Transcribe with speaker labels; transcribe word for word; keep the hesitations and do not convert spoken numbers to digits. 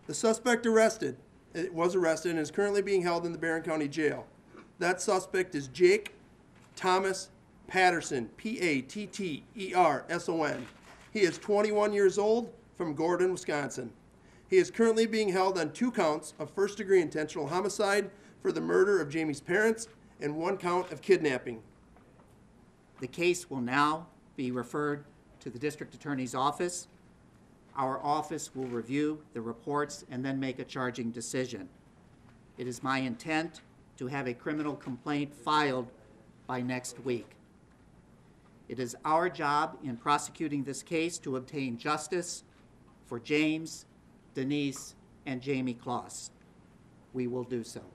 Speaker 1: The suspect arrested, it was arrested and is currently being held in the Barron County Jail. That suspect is Jake Thomas Patterson, P A T T E R S O N. He is twenty-one years old, from Gordon, Wisconsin. He is currently being held on two counts of first-degree intentional homicide for the murder of Jamie's parents and one count of kidnapping.
Speaker 2: The case will now be referred to the District Attorney's Office. Our office will review the reports and then make a charging decision. It is my intent to have a criminal complaint filed by next week. It is our job in prosecuting this case to obtain justice for James, Denise, and Jamie Kloss. We will do so.